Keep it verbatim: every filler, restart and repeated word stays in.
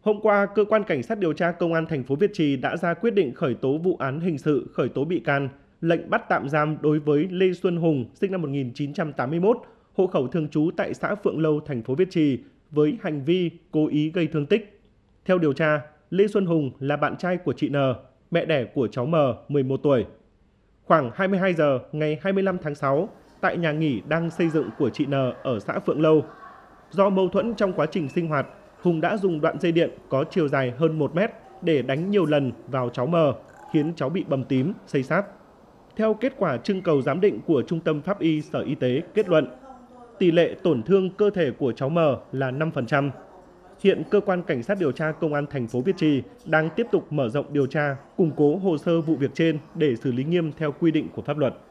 Hôm qua, Cơ quan Cảnh sát điều tra Công an thành phố Việt Trì đã ra quyết định khởi tố vụ án hình sự, khởi tố bị can, lệnh bắt tạm giam đối với Lê Xuân Hùng, sinh năm một nghìn chín trăm tám mươi mốt, hộ khẩu thường trú tại xã Phượng Lâu, thành phố Việt Trì, với hành vi cố ý gây thương tích. Theo điều tra, Lê Xuân Hùng là bạn trai của chị N, mẹ đẻ của cháu M, mười một tuổi. Khoảng hai mươi hai giờ ngày hai mươi lăm tháng sáu, tại nhà nghỉ đang xây dựng của chị N ở xã Phượng Lâu, do mâu thuẫn trong quá trình sinh hoạt, Hùng đã dùng đoạn dây điện có chiều dài hơn một mét để đánh nhiều lần vào cháu M, khiến cháu bị bầm tím, xây xát. Theo kết quả trưng cầu giám định của Trung tâm Pháp y Sở Y tế kết luận, tỷ lệ tổn thương cơ thể của cháu M là năm phần trăm. Hiện Cơ quan Cảnh sát điều tra Công an thành phố Việt Trì đang tiếp tục mở rộng điều tra, củng cố hồ sơ vụ việc trên để xử lý nghiêm theo quy định của pháp luật.